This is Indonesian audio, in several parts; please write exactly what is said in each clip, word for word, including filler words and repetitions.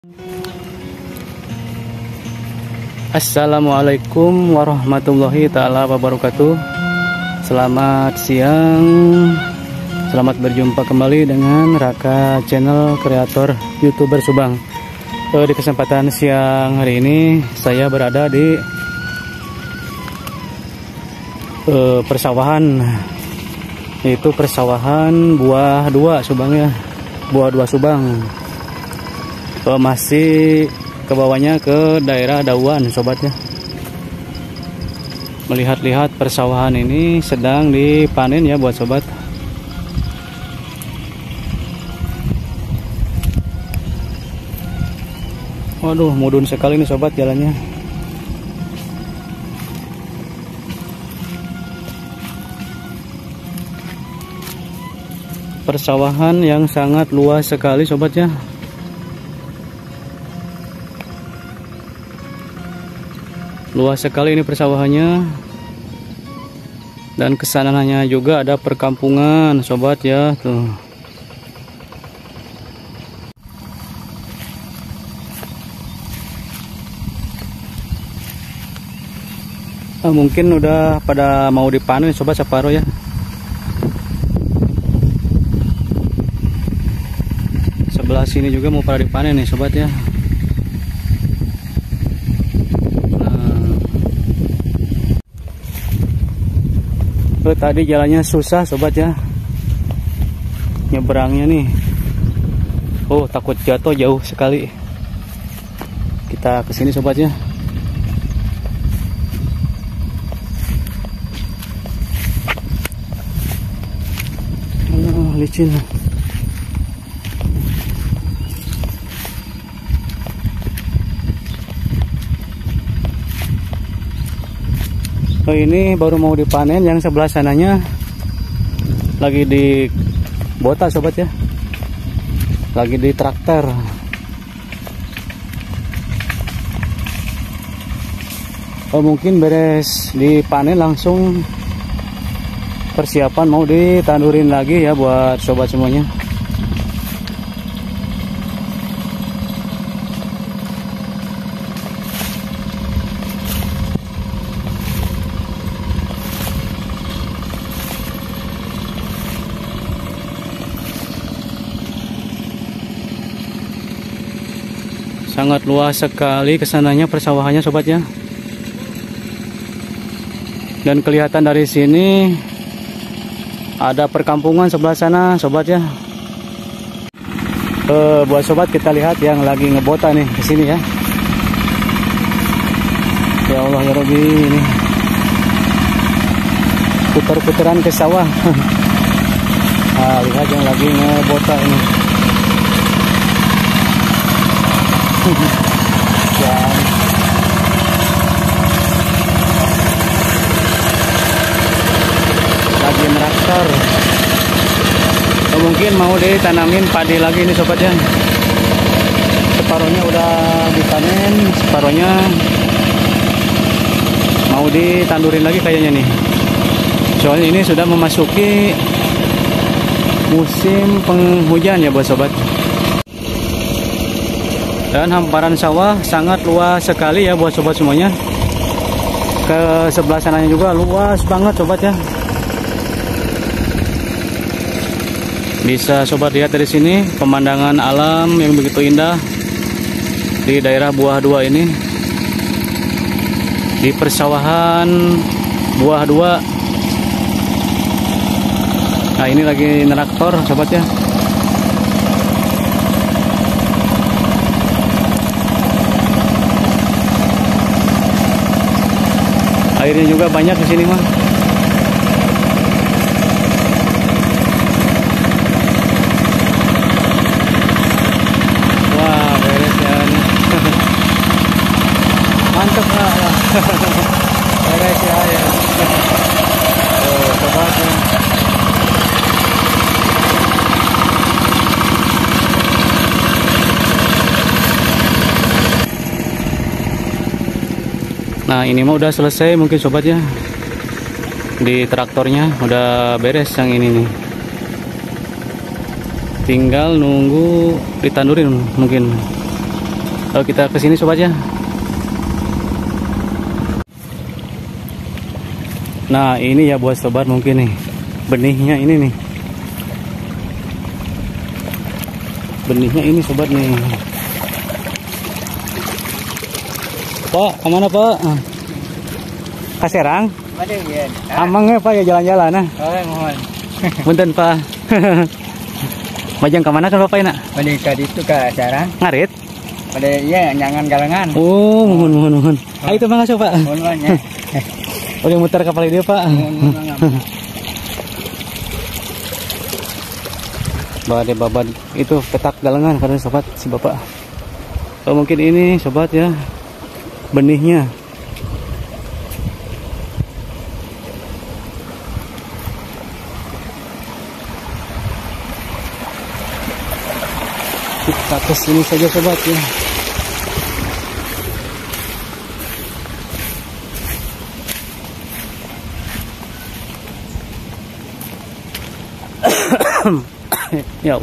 Assalamualaikum warahmatullahi ta'ala wabarakatuh. Selamat siang, selamat berjumpa kembali dengan Raka Channel, kreator YouTuber Subang. eh, Di kesempatan siang hari ini saya berada di eh, persawahan, yaitu persawahan buah dua Subang ya, buah dua Subang. eh, Masih ke bawahnya ke daerah Dauan sobatnya. Melihat-lihat persawahan ini sedang dipanen ya buat sobat. Waduh, mudun sekali nih sobat jalannya. Persawahan yang sangat luas sekali sobat ya. Luas sekali ini persawahannya, dan kesananya juga ada perkampungan sobat ya tuh. Ah, mungkin udah pada mau dipanen sobat separuh ya. Sebelah sini juga mau pada dipanen nih sobat ya. Oh, tadi jalannya susah sobat ya, nyeberangnya nih. Oh, takut jatuh, jauh sekali. Kita kesini sobat ya. Oh, licin. Oh, ini baru mau dipanen, yang sebelah sananya lagi di bota sobat ya, lagi di traktor. Oh, mungkin beres dipanen langsung persiapan mau ditandurin lagi ya buat sobat semuanya. Sangat luas sekali kesananya persawahannya sobat ya. Dan kelihatan dari sini ada perkampungan sebelah sana sobat ya. Eh, buat sobat kita lihat yang lagi ngebota nih ke sini ya. Ya Allah ya Rabbi, ini putar-putaran ke sawah. Nah, lihat yang lagi ngebota ini. Ya. Lagi meraktor. Oh, mungkin mau ditanamin padi lagi nih sobat ya. Separuhnya udah dipanen, separuhnya mau ditandurin lagi kayaknya nih. Soalnya ini sudah memasuki musim penghujan ya buat sobat. Dan hamparan sawah sangat luas sekali ya buat sobat semuanya. Ke sebelah sananya juga luas banget sobat ya. Bisa sobat lihat dari sini pemandangan alam yang begitu indah di daerah Buah Dua ini, di persawahan Buah Dua. Nah, ini lagi neraktor sobat ya. Airnya juga banyak di sini mah. Wah, beres ya. Mantap lah. Beres ya. Ya. Oh, sobat ya. Nah, ini mah udah selesai mungkin sobat ya. Di traktornya udah beres yang ini nih. Tinggal nunggu ditandurin mungkin. Kalau kita ke sini sobat ya. Nah, ini ya buat sobat mungkin nih. Benihnya ini nih. Benihnya ini sobat nih. Pak, kemana Pak? Kaserang? Amangnya Pak ya jalan-jalan nah. Oh, mohon. Punten Pak. Majang kemana kan Bapak nak? Balik ke itu ke Kaserang. Ngarit? Pada iya nyangan galengan. Oh, mohon mohon mohon. Ah itu makasih Pak. Mohon banyak. Udah muter kapal dia Pak. Bapak babat itu petak galengan karena sobat si Bapak. Oh, mungkin ini sobat ya benihnya. Kita ke sini saja sobat ya. Ya.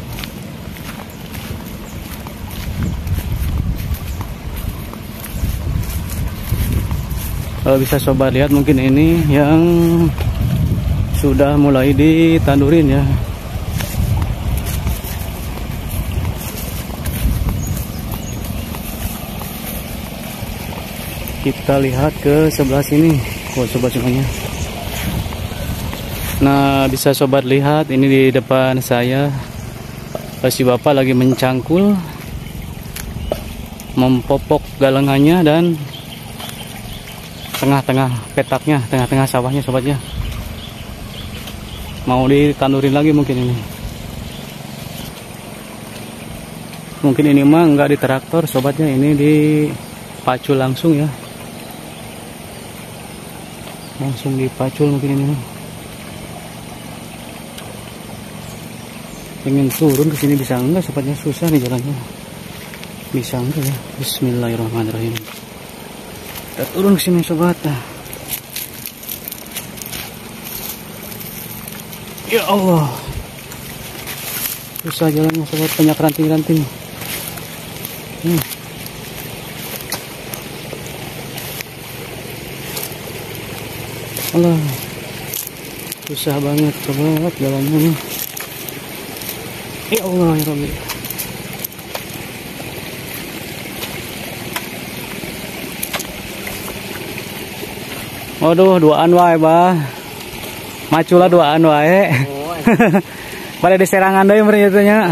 Kalau bisa sobat lihat mungkin ini yang sudah mulai ditandurin ya. Kita lihat ke sebelah sini. Oh, sobat semuanya. Nah, bisa sobat lihat ini di depan saya si Bapak lagi mencangkul, mempopok galengannya dan tengah-tengah petaknya, tengah-tengah sawahnya sobatnya. Mau ditandurin lagi mungkin ini. Mungkin ini mah nggak di traktor sobatnya, ini dipacu langsung ya. Langsung dipacul mungkin ini mah. Pengen turun ke sini bisa enggak sobatnya, susah nih jalannya. Bisa enggak ya? Bismillahirrahmanirrahim. Kita turun ke sini sobat. Ya Allah. Susah jalannya sobat, banyak ranting-ranting. Hmm. Allah. Susah banget sobat jalannya nih. Ya Allah ya Rabbi. Waduh, duaan wae bah. Maculah duaan wae. Pada di serangan deui meureun teh nya.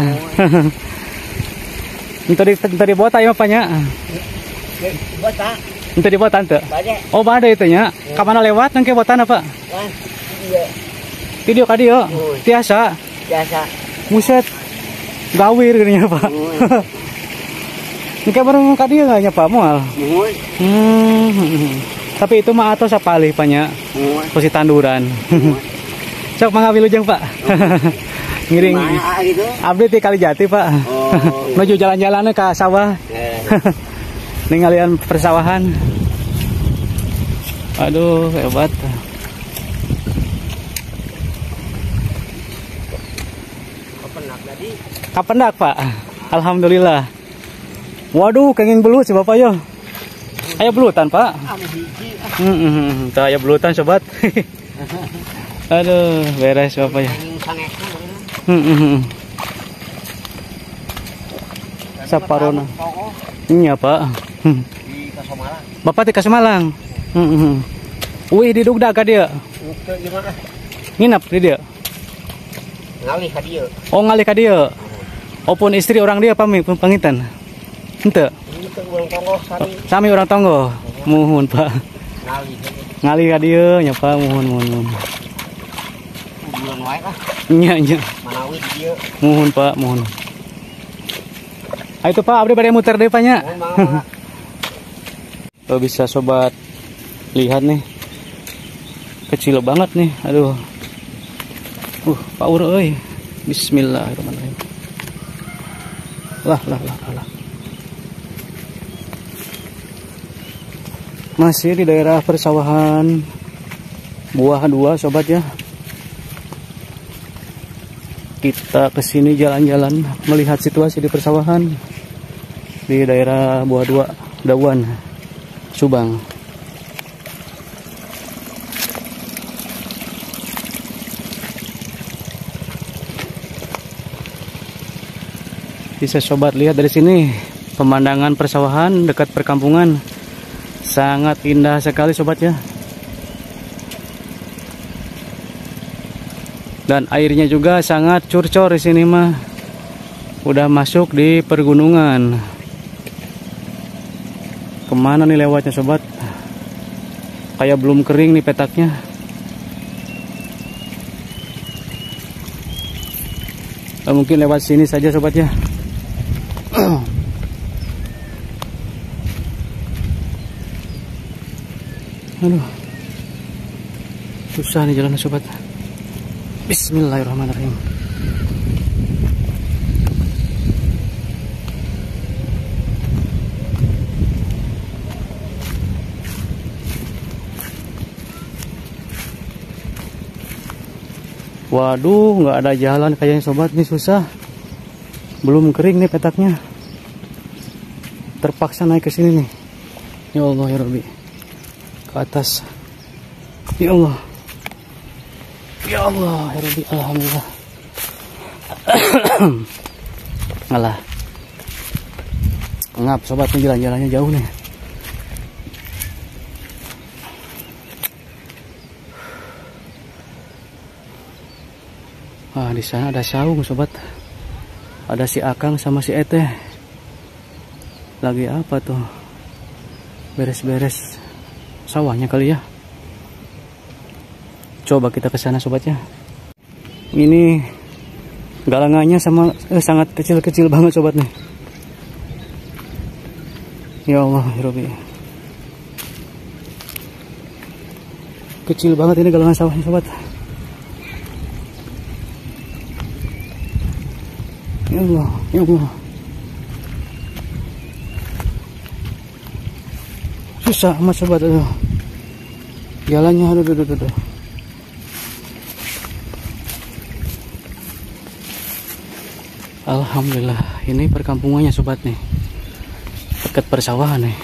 Ente di ente di bota ieu apanya? Bota. Ente di bota teu? Oh, bade itu nya. Ka mana lewat nang ke botan apa? Video ka dieu. Tiasa. Biasa. Buset. Gawir gini Pak. Ini kayak baru ka dieu enggak nya Pak moal. Hmm. Tapi itu mah atos sapalih panya. Posisi tanduran. Sok mangga wilujeng Pak. Ngiring. Abdi ti Kalijati Pak. Menuju jalan-jalannya ke sawah. Ninggalian persawahan. Aduh, hebat. Kapendak Pak. Alhamdulillah. Waduh, kenging belut si Bapak yo. Aya belutan Pak. Heeh, tah aya belutan sobat. Aduh, beres Bapak ya. Heeh. Saparona. Iya Pak. Di Kasamalang. Bapak di Kasamalang. Heeh. Wih, di Dugda ka dia. Gimana? Nginep di dia. Ngalih ka dieu. Oh, ngalih ka dia. Opun istri orang dia pami pangitan. Henteu. Sami orang tonggo. Muhun Pak. Ngalih. Ngalih ka dieu nya Pak, muhun muhun muhun. Bulan wae lah. Nya nya. Manawi di dieu. Muhun Pak, muhun. Ayo Pak, abdi bade muter deui Pak nya. Oh, bisa sobat lihat nih. Kecil banget nih. Aduh. Uh, power euy. Bismillahirrahmanirrahim. Lah lah lah lah. Masih di daerah persawahan Buah dua sobat ya. Kita kesini jalan-jalan melihat situasi di persawahan. di daerah Buah Dua, Dawan, Subang. Bisa sobat lihat dari sini pemandangan persawahan dekat perkampungan, sangat indah sekali sobat ya. Dan airnya juga sangat curcor di sini mah. Udah masuk di pergunungan. Kemana nih lewatnya sobat? Kayak belum kering nih petaknya. Nah, mungkin lewat sini saja sobat ya. Aduh, susah nih jalan sobat. Bismillahirrahmanirrahim. Waduh, nggak ada jalan kayaknya sobat, nih susah. Belum kering nih petaknya. Terpaksa naik ke sini nih. Ya Allah ya Rabbi. Ke atas. Ya Allah. Ya Allah ya Rabbi, alhamdulillah. Alah. Ngap sobat, nih jalan-jalannya jauh nih. Ah, di sana ada saung sobat. Ada si Akang sama si Ete. Lagi apa tuh? Beres-beres sawahnya kali ya. Coba kita ke sana sobat ya. Ini galangannya sama eh, sangat kecil-kecil banget sobat nih. Ya Allah ya Rabbi. Kecil banget ini galangan sawahnya sobat. Ya Allah, ya Allah. Susah amat sobat, aduh. Jalannya aduh, aduh, aduh, aduh. Alhamdulillah, ini perkampungannya sobat nih. Dekat persawahan nih.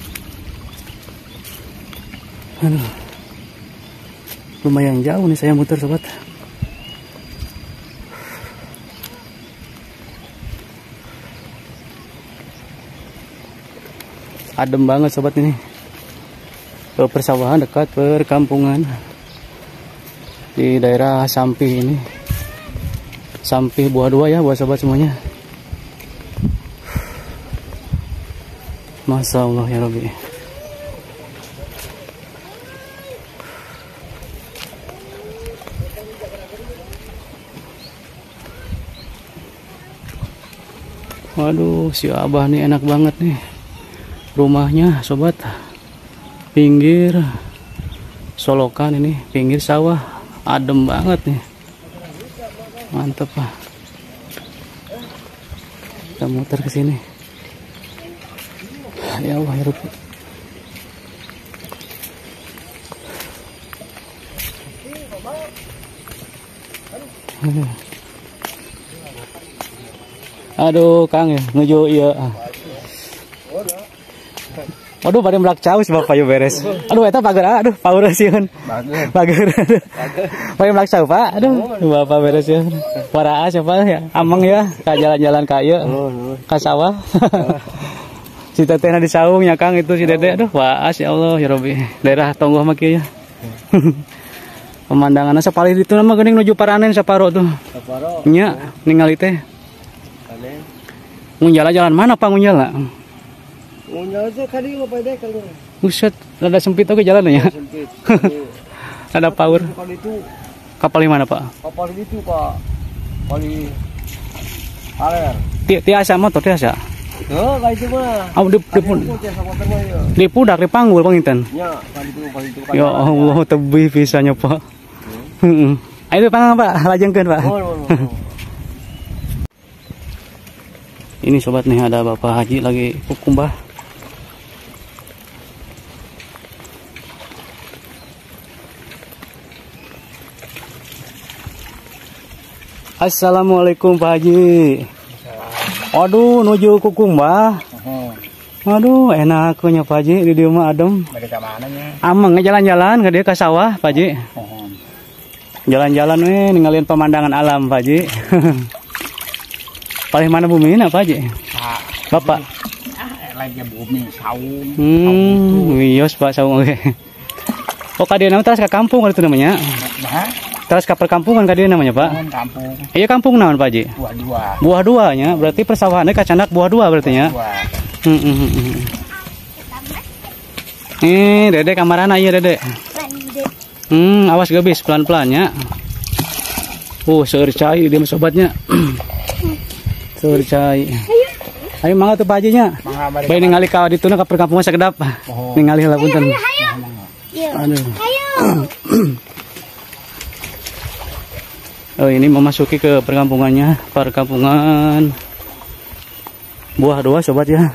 Aduh. Lumayan jauh nih saya muter sobat. Adem banget sobat ini. Persawahan dekat perkampungan di daerah Sampih ini. Sampih Buah Dua ya buat sobat semuanya. Masya Allah ya Rabbi. Waduh, si Abah nih enak banget nih. Rumahnya sobat, pinggir solokan ini, pinggir sawah, adem banget nih, mantep lah. Kita muter ke sini. Ya Allah ya Rabbi. Aduh Kang ya, ngejo iya. Aduh, pada melak caus bapak ya beres. Aduh, eta pagar, aduh, power sieun. Pagar. Pagar. Pada melak caus pak, aduh, bapak beres ya. Waraas ya pak ya, ameng ya, ka jalan-jalan ka ieu, ka sawah. Si tetehna di saung ya Kang itu si teteh, aduh, waas ya Allah ya Rabbi. Daerah Tonggoh mah kieu ya. Pemandanganna sapalih ditu mah geuning nuju Paranen saparo tuh. Saparo. Nya, ningali teh. Paranen. Mun jalan-jalan mana Pak Ngunjala? Ngunjal aja kali mau pede kali. Buset, rada sempit oke jalannya. Sempit. Ada power. Kapal itu. Kapal di mana, Pak? Kapal itu, Pak. Kali aler. Ti tiasa motor tiasa. Tuh, kayak itu mah. Oh, di di pun. Di pudak di panggul panginten. Ya, kali itu, kali itu. Ya Allah, tebih pisahnya, Pak. Heeh. Ayo pangang, Pak, lajengkeun, Pak. Ini sobat nih ada Bapak Haji lagi kukumbah. Assalamualaikum Pak Haji. Waduh, nuju kukumbah. Aduh, enak punya Pak Haji di dia mah adem. Mereka mananya? Ameng jalan-jalan ke dia ke sawah, Pak Haji. Jalan-jalan weh ninggalin pemandangan alam, Pak Haji. Paling mana bumi ini Pak Haji? Bapak. Lagi bumi saung. Hmm, wios Pak saung oke. Oh, kadieu nama teras ke kampung itu namanya. Teras ke perkampungan kadieu namanya, Pak. Kampung. Iya kampung naon, Pak Haji? Buah dua. Buah duanya, berarti persawahannya kacandak buah dua berarti nya. Hmm, hmm, hmm, hmm. Eh, Dede kamarana iya Dede. Hmm, awas gebis pelan-pelan ya. Oh, seur cai dia sobatnya. Seur cai. Ayo mangga tuh Pak Haji nya. Bae ningali ka dituna ka perkampungan sakedap. Ningali heula punten. Aduh. Oh, ini memasuki ke perkampungannya, perkampungan Buah Dua sobat ya.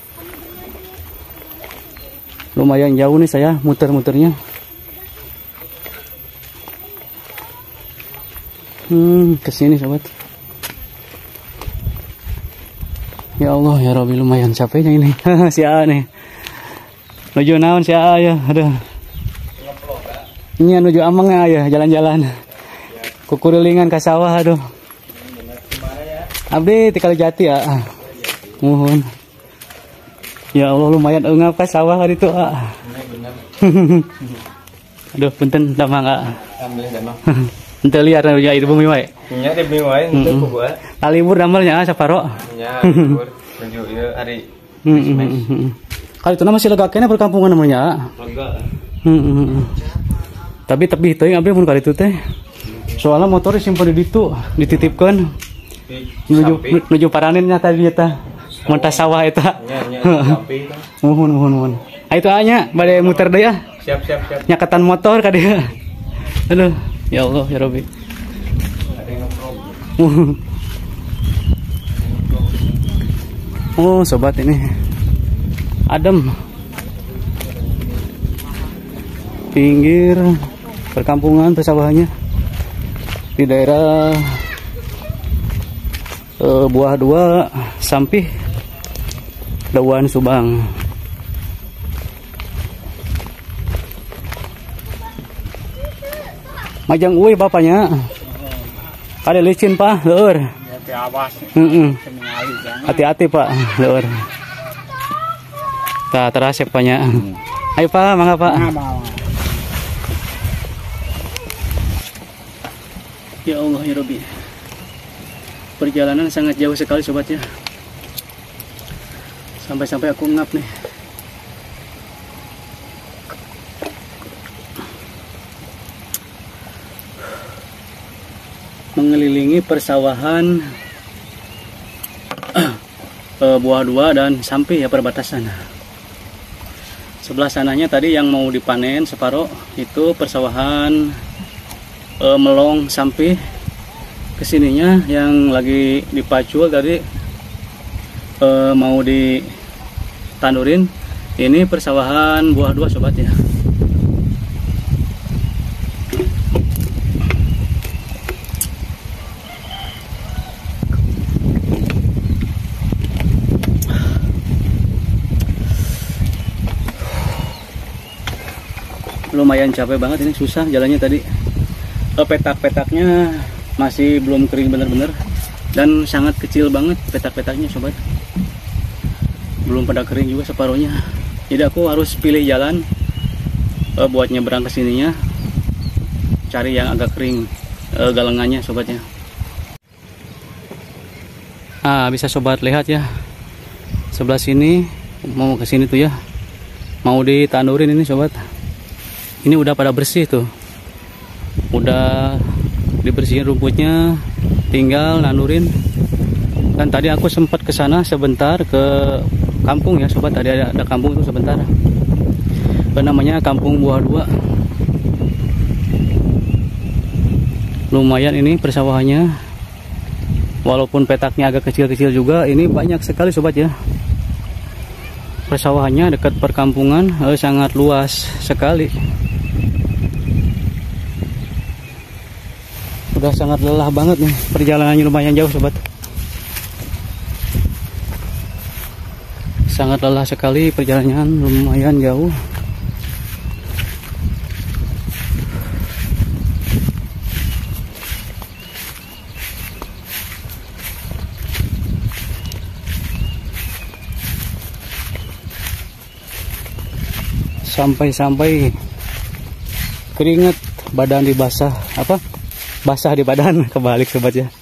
Lumayan jauh nih saya muter-muternya. Hmm, kesini sobat. Ya Allah ya Rabbi, lumayan capeknya ini. Si A nih. Nuju naon si A ya, aduh. Ini nuju Amang ya, jalan-jalan. Kukurilingan ke sawah aduh. Abdi tikal jati ya. Muhun. Ya Allah lumayan eungap ke sawah hari itu ah. Aduh punten da mangga. Alhamdulillah. Ente liar ya itu bumi wae. Nya di bumi wae ente ku gua. Libur damelnya saparo. Nya libur menuju ieu hari Christmas. Kali itu masih lega kene perkampungan namanya. Lega. Heeh. Tapi tapi teuing abdi mun kali itu teh. Soalnya motor disimpan di ditu, dititipkeun. Menuju menuju paranennya tadi eta. Montas sawah eta. Nya nya sampai. Muhun muhun muhun. Ah itu anya bade muter deui ah. Siap siap siap. Nyakatan motor ka dieu. Aduh, ya Allah ya Rabbi. Oh, sobat ini. Adem. Pinggir perkampungan persawahannya. Di daerah uh, Buah Dua, Sampih, Dawan Subang. Majang uwi bapaknya. Ada licin Pak, leur. Hati-hati Pak, leur. Tah terasep Paknya. Ayo Pak, mangga Pak. Ya Allah ya Rabbi. Perjalanan sangat jauh sekali sobat ya. Sampai-sampai aku ngap nih. Mengelilingi persawahan Buah Dua dan Sampih ya perbatasan. Sebelah sananya tadi yang mau dipanen separuh itu persawahan e, Melong Sampih. Kesininya yang lagi dipacul tadi e, mau ditandurin. Ini persawahan Buah Dua sobat ya. Lumayan capek banget ini, susah jalannya tadi. Petak-petaknya masih belum kering bener-bener dan sangat kecil banget petak-petaknya sobat. Belum pada kering juga separuhnya. Jadi aku harus pilih jalan e, buat nyebrang ke sininya. Cari yang agak kering e, galengannya sobatnya. Ah, bisa sobat lihat ya. Sebelah sini mau ke sini tuh ya. Mau ditandurin ini sobat. Ini udah pada bersih tuh. Udah dibersihin rumputnya, tinggal nandurin. Dan tadi aku sempat ke sana sebentar ke kampung ya sobat. Tadi ada, ada kampung itu sebentar. Apa namanya, Kampung Buah Dua. Lumayan ini persawahannya. Walaupun petaknya agak kecil-kecil juga, ini banyak sekali sobat ya. Persawahannya dekat perkampungan, eh, sangat luas sekali. Udah sangat lelah banget nih, perjalanannya lumayan jauh sobat. Sangat lelah sekali, perjalanan lumayan jauh. Sampai-sampai keringat, badan dibasah, apa? Basah di badan, kebalik sobat ya.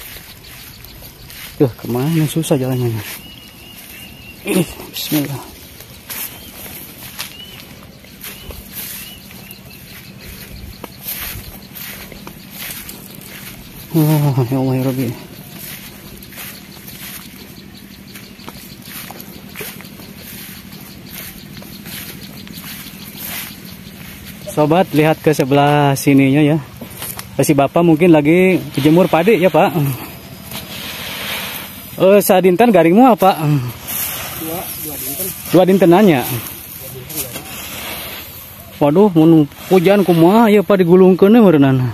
Tuh, kemana susah jalannya. Bismillah. Wah, ya Allah ya Rabbi. Sobat, lihat ke sebelah sininya ya. Si bapak mungkin lagi jemur padi ya pak. Eh, saat dinten garing mual pak. Dua, dua dinten. Dua dintenannya. Waduh, mun hujan kumaha ya pak digulungkeun meureunana.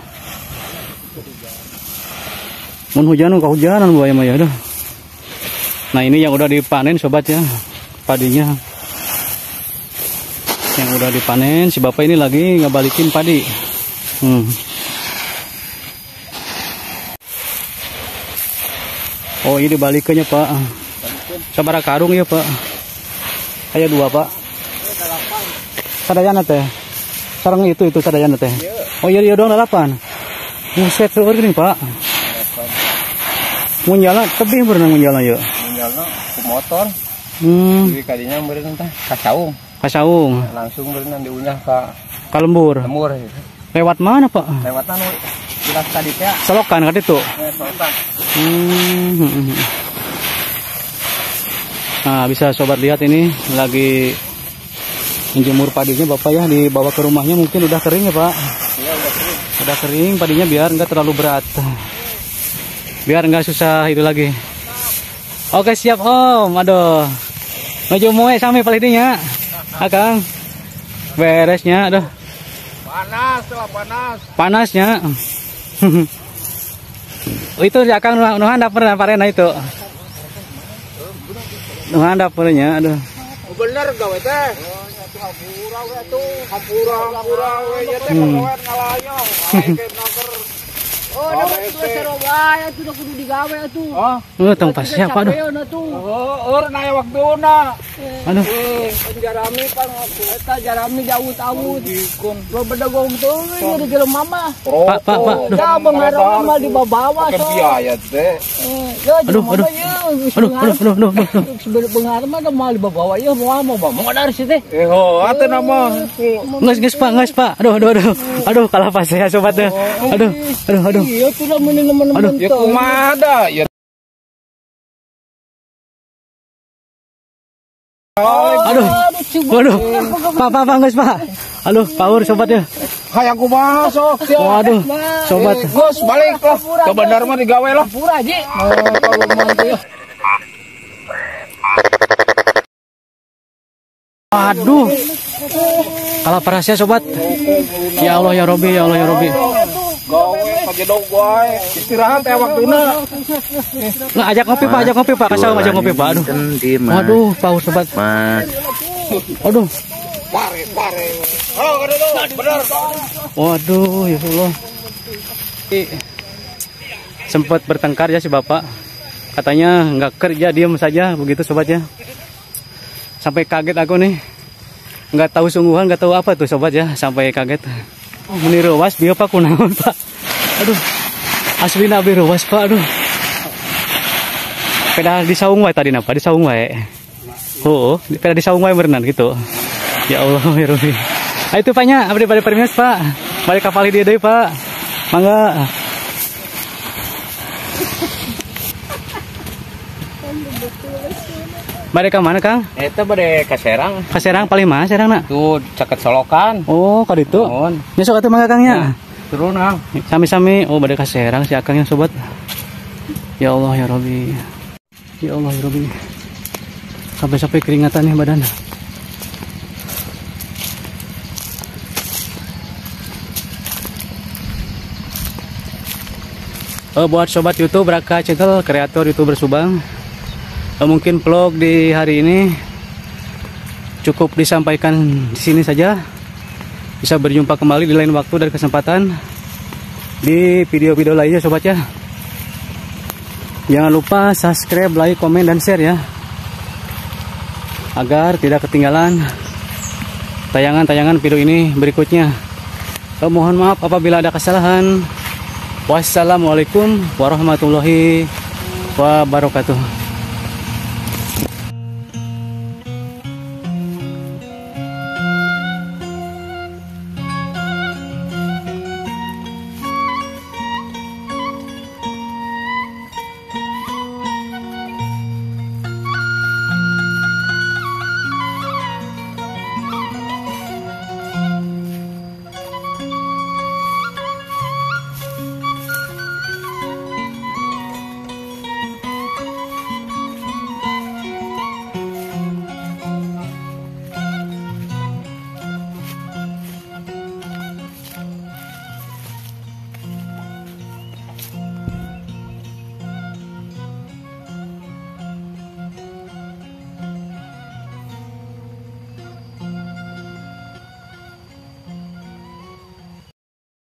Mun hujan kahujanan buaya mah ya dah. Nah, ini yang udah dipanen sobat ya. Padinya. Yang udah dipanen, si bapak ini lagi ngebalikin padi. Hmm. Oh, ini balikannya pak. Sabara karung ya pak. Aya dua pak. Sadayana teh. Sarang itu itu sadayana teh. Oh iya iya doang delapan. Buset seueur gini pak. Mun jalan tebih berenang mun jalan ya. Mun jalan ku motor. Hmm. Jadi kadinya berenang teh ka saung. Kasaung. Langsung berenang diunyah ka ka lembur. Lembur gitu. Lewat mana pak? Lewat anu jelas tadi teh. Selokan ka ditu. Ya, selokan. Hmm. Nah, bisa sobat lihat ini lagi menjemur padinya bapak ya, dibawa ke rumahnya mungkin udah kering ya pak. Iya udah kering. Udah kering padinya biar enggak terlalu berat. Biar enggak susah itu lagi. Oke siap om, aduh. Meju moe sampai palitinya. Akang. Beresnya aduh. Panas lah panas. Panasnya. Itu si Akang nu handap pernah parena itu. Nu handap pernahnya aduh. Bener gawe teh. Hampura we atuh, hampura hampura we ya teh kawan ngalayong. Ayeuna naker. Oh, dapat dua serobai atuh udah kudu digawe atuh. Oh, Oh, tong pas siapa aduh. oh, eur na waktuna. Aduh. Eh, jarami pan eta jarami daud-daud. Dikun. Gua bedegong tuh ini di jelema mah. Pak, pak, pak. Aduh. Ya bengarang mah di bawah so. Biaya teh. Eh, ya Aduh, aduh. Aduh, aduh, aduh, aduh, aduh. Sebelum bengarang mah mal di bawah ya mau mau mau dari situ. Eh, ho, ate nama. Nges, nges pak, nges pak. Aduh, aduh, aduh. Aduh, kalah pas saya sobatnya. Aduh, aduh, aduh. Iya, tuh lah teman-teman. Ya kumaha da ya. Aduh, waduh, pak, pak, pak, nges pak. Aduh, power sobatnya. Hayang kumaha sok. Waduh, sobat. Gus balik lah. Ke bandar mah digawe lah. Pura aja. Oh, kalau mantu ya. Aduh, kalah parasnya sobat. Ya Allah ya Robi, ya Allah ya Robi. Gawe kajedog wae. Istirahat ya waktuna. Nah, ajak ngopi pak, ajak ngopi pak, kasih ajak ngopi pak. Aduh, waduh, power sobat. Aduh, Pare pare. Oh, bener. waduh, ya Allah. Sempat bertengkar ya si bapak. Katanya nggak kerja, diam saja begitu sobat ya. Sampai kaget aku nih, nggak tahu sungguhan, nggak tahu apa tuh sobat ya, sampai kaget. Oh, ini rewas dia pak kunaon pak. Aduh, asli nabi rewas pak. Aduh, peda di saung wae tadi napa di saung wae. Oh, peda di saung wae berenang gitu. Ya Allah ya Rabbi. Ayo itu paknya, abdi pada permis pak. Balik kapal dia deh pak. Mangga. Bade ka mana Kang? Eta bade ka Serang. Ka Serang paling mah Serang nak? Tuh caket Solokan. Oh, ka ditu. Nuhun. Nya sok atuh mangga Kangnya. Turun ah. Sami-sami. Oh, bade ka Serang si Akangnya sobat. Ya Allah ya Rabbi. Ya Allah ya Rabbi. Sampai-sampai keringatan nih badan. Oh, buat sobat YouTube Raka Channel, kreator YouTuber Subang. Oh, mungkin vlog di hari ini cukup disampaikan di sini saja. Bisa berjumpa kembali di lain waktu dan kesempatan di video-video lainnya sobat ya. Jangan lupa subscribe, like, komen, dan share ya, agar tidak ketinggalan tayangan-tayangan video ini berikutnya. So, mohon maaf apabila ada kesalahan. Wassalamualaikum warahmatullahi wabarakatuh.